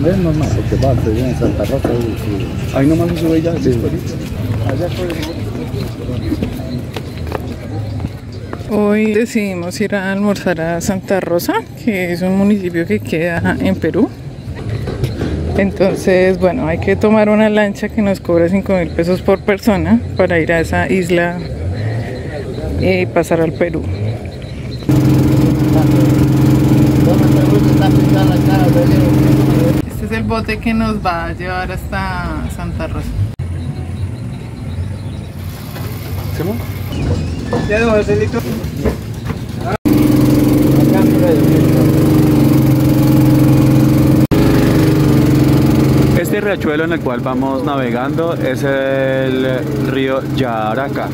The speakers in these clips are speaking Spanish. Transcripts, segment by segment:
Es normal, porque va, se viene en Santa Rosa y... Ahí nomás se sube ya, sí. Allá Hoy decidimos ir a almorzar a Santa Rosa, que es un municipio que queda en Perú. Entonces, bueno, hay que tomar una lancha que nos cobra 5.000 pesos por persona para ir a esa isla y pasar al Perú. Este es el bote que nos va a llevar hasta Santa Rosa. ¿Ya debo el celito? Este riachuelo en el cual vamos navegando es el río Yaracá.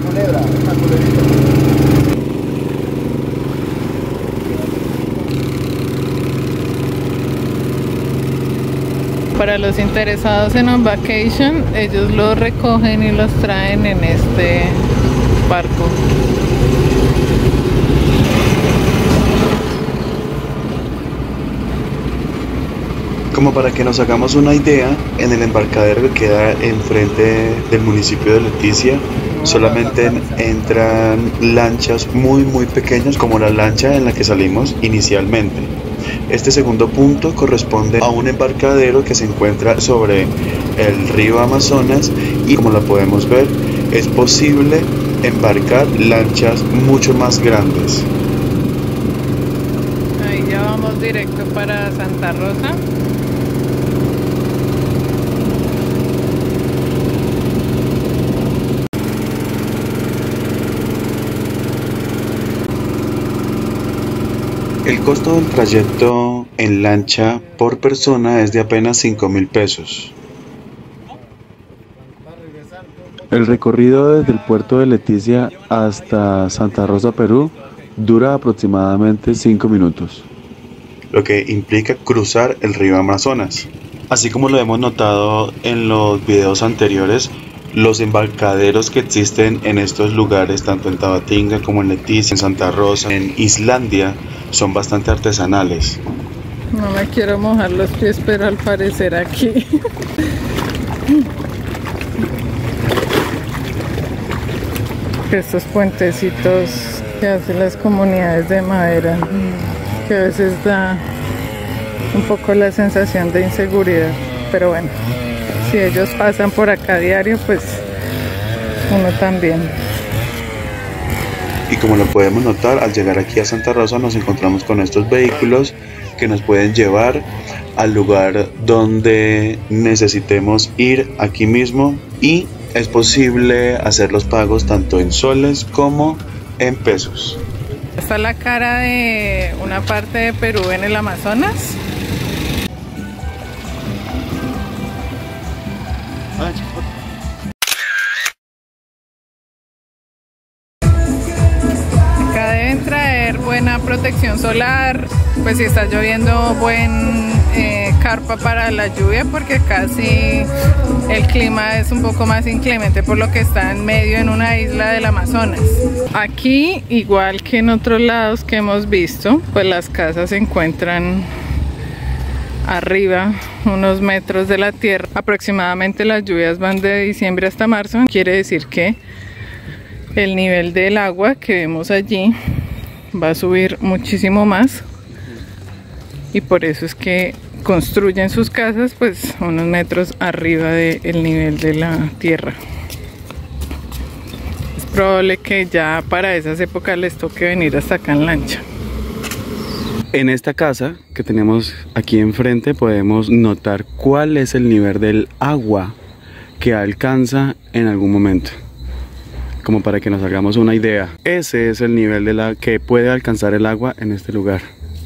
Para los interesados en un vacation, ellos los recogen y los traen en este barco. Como para que nos hagamos una idea, en el embarcadero que queda enfrente del municipio de Leticia, solamente entran lanchas muy pequeñas, como la lancha en la que salimos inicialmente. Este segundo punto corresponde a un embarcadero que se encuentra sobre el río Amazonas y, como la podemos ver, es posible embarcar lanchas mucho más grandes. Ahí ya vamos directo para Santa Rosa. El costo del trayecto en lancha por persona es de apenas 5.000 pesos. El recorrido desde el puerto de Leticia hasta Santa Rosa, Perú, dura aproximadamente 5 minutos, lo que implica cruzar el río Amazonas. Así como lo hemos notado en los videos anteriores, los embarcaderos que existen en estos lugares, tanto en Tabatinga como en Leticia, en Santa Rosa, en Islandia, son bastante artesanales. No me quiero mojar los pies, pero al parecer aquí. Estos puentecitos que hacen las comunidades de madera, que a veces da un poco la sensación de inseguridad, pero bueno, si ellos pasan por acá a diario, pues uno también. Y como lo podemos notar, al llegar aquí a Santa Rosa nos encontramos con estos vehículos que nos pueden llevar al lugar donde necesitemos ir aquí mismo, y es posible hacer los pagos tanto en soles como en pesos. Está la cara de una parte de Perú en el Amazonas. Acá deben traer buena protección solar, pues si está lloviendo, buen carpa para la lluvia, porque casi el clima es un poco más inclemente, por lo que está en medio en una isla del Amazonas. Aquí, igual que en otros lados que hemos visto, pues las casas se encuentran arriba, unos metros de la tierra. Aproximadamente las lluvias van de diciembre hasta marzo. Quiere decir que el nivel del agua que vemos allí va a subir muchísimo más, y por eso es que construyen sus casas pues unos metros arriba del nivel de la tierra. Es probable que ya para esas épocas les toque venir hasta acá en lancha. En esta casa que tenemos aquí enfrente podemos notar cuál es el nivel del agua que alcanza en algún momento. Como para que nos hagamos una idea, ese es el nivel de la que puede alcanzar el agua en este lugar.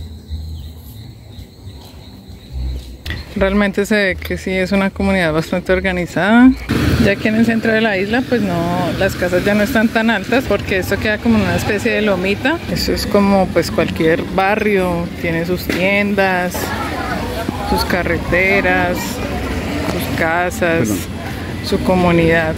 Realmente se ve que sí es una comunidad bastante organizada. Ya aquí en el centro de la isla, pues no, las casas ya no están tan altas, porque esto queda como una especie de lomita. Eso es como pues cualquier barrio, tiene sus tiendas, sus carreteras, sus casas, su comunidad.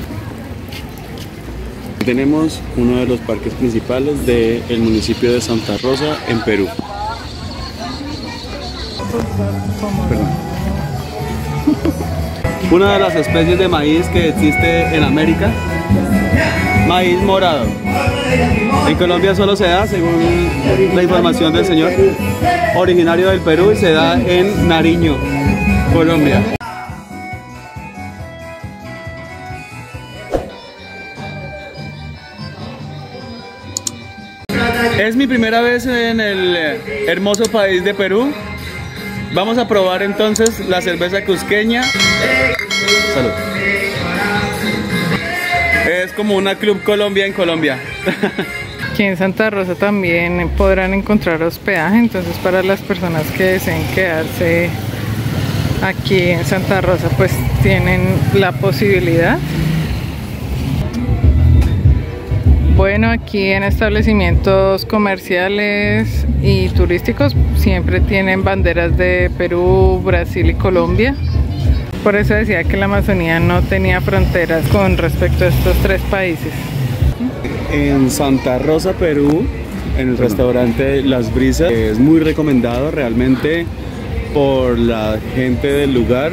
Tenemos uno de los parques principales del municipio de Santa Rosa en Perú. Una de las especies de maíz que existe en América, maíz morado. En Colombia solo se da, según la información del señor, originario del Perú, y se da en Nariño, Colombia. Es mi primera vez en el hermoso país de Perú. Vamos a probar entonces la cerveza cusqueña. Salud. Es como una Club Colombia en Colombia. Aquí en Santa Rosa también podrán encontrar hospedaje, entonces para las personas que deseen quedarse aquí en Santa Rosa pues tienen la posibilidad. Bueno, aquí en establecimientos comerciales y turísticos siempre tienen banderas de Perú, Brasil y Colombia. Por eso decía que la Amazonía no tenía fronteras con respecto a estos tres países. En Santa Rosa, Perú, en el restaurante Las Brisas, es muy recomendado realmente por la gente del lugar.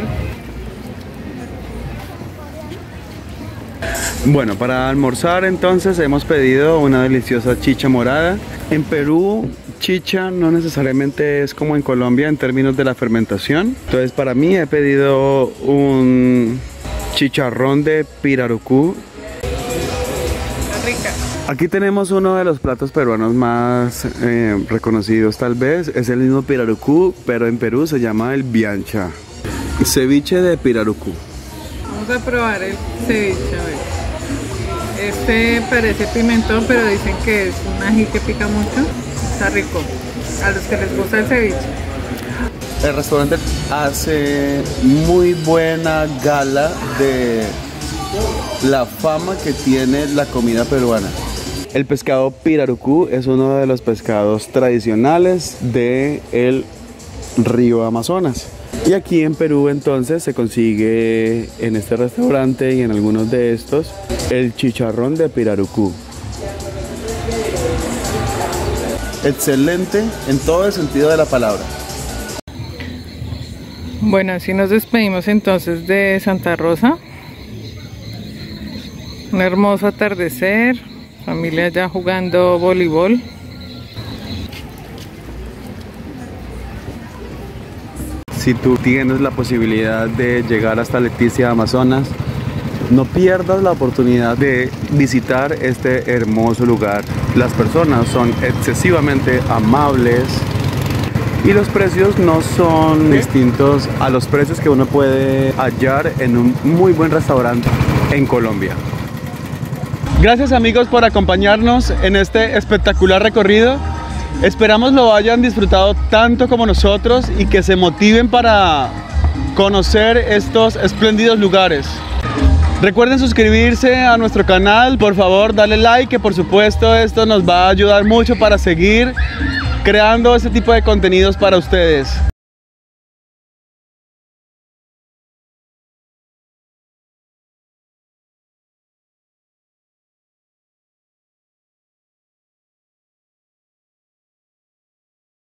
Bueno, para almorzar entonces hemos pedido una deliciosa chicha morada. En Perú, chicha no necesariamente es como en Colombia en términos de la fermentación. Entonces para mí he pedido un chicharrón de pirarucú. Rica. Aquí tenemos uno de los platos peruanos más reconocidos tal vez. Es el mismo pirarucú, pero en Perú se llama el biancha. Ceviche de pirarucú. Vamos a probar el ceviche, a ver. Este parece pimentón, pero dicen que es un ají que pica mucho. Está rico. A los que les gusta el ceviche. El restaurante hace muy buena gala de la fama que tiene la comida peruana. El pescado pirarucú es uno de los pescados tradicionales del río Amazonas. Y aquí en Perú entonces se consigue en este restaurante y en algunos de estos el chicharrón de pirarucú. Excelente en todo el sentido de la palabra. Bueno, así nos despedimos entonces de Santa Rosa. Un hermoso atardecer, familia ya jugando voleibol. Si tú tienes la posibilidad de llegar hasta Leticia, Amazonas, no pierdas la oportunidad de visitar este hermoso lugar. Las personas son excesivamente amables y los precios no son distintos a los precios que uno puede hallar en un muy buen restaurante en Colombia. Gracias amigos por acompañarnos en este espectacular recorrido. Esperamos lo hayan disfrutado tanto como nosotros y que se motiven para conocer estos espléndidos lugares. Recuerden suscribirse a nuestro canal, por favor dale like, que por supuesto esto nos va a ayudar mucho para seguir creando este tipo de contenidos para ustedes.